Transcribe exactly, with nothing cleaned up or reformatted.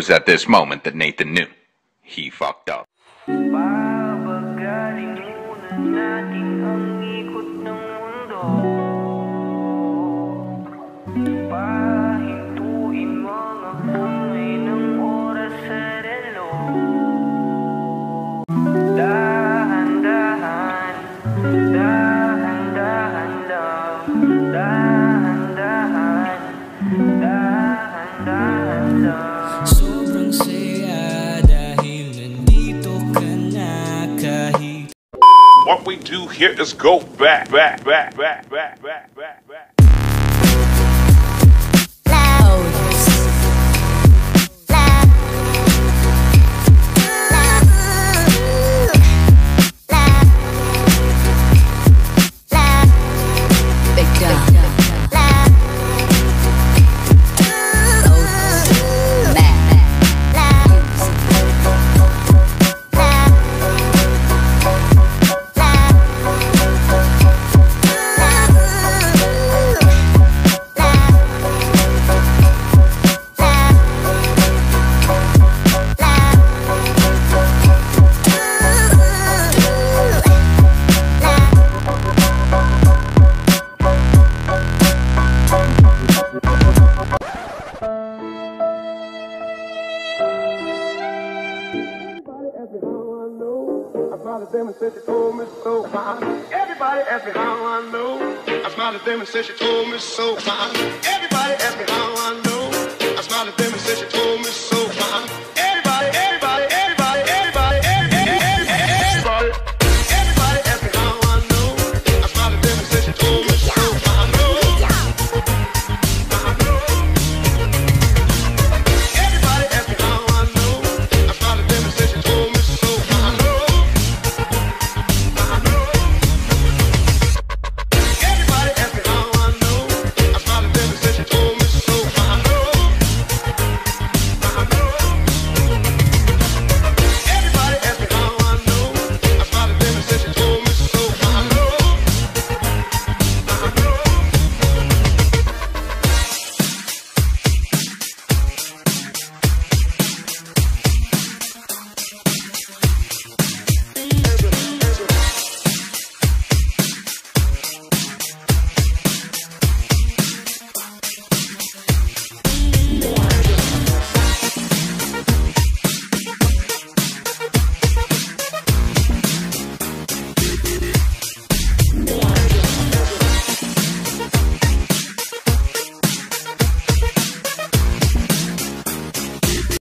was at this moment that Nathan knew. He fucked up. Sobrang saya dahil nandito ka na kahit. What we do here is go back, back, back, back, back, back, back, back. Them and said she told me so. Everybody asked me how I know. I smiled at them and said she told me so. Everybody asked me how I know. I smiled at them and said she told me so.